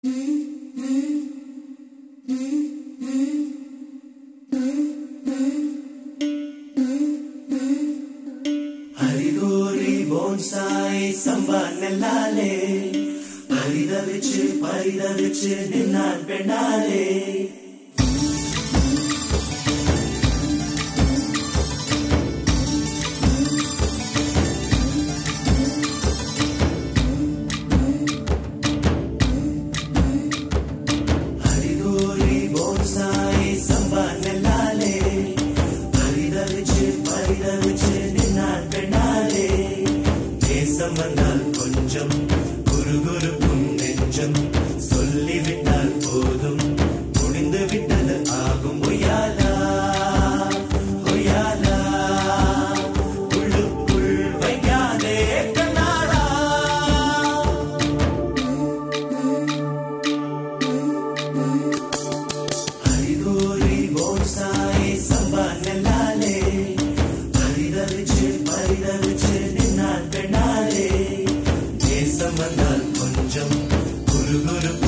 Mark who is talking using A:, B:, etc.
A: Haridori bonsai samba nellale parida vichu ninnan penale Haridori bonsai samba nellale parida vichu ninnan penale desam vandal konjam குறுகுறுக்கும் நெஞ்சம் சொல்லிவிட்டால் போதும் முடிந்து விட்டது ஆகும் ஒய்யாலா ஒய்யாலா உள்ளுக்குள் வைக்காதே கண்ணாடா ஹரிகோரி போன்சாய் சம்பா நெல்லாலே பரிதவிச்சு நின்னான் பெண்ணாலே தேசம் வந்தால் கொஞ்சம் குறுகுறு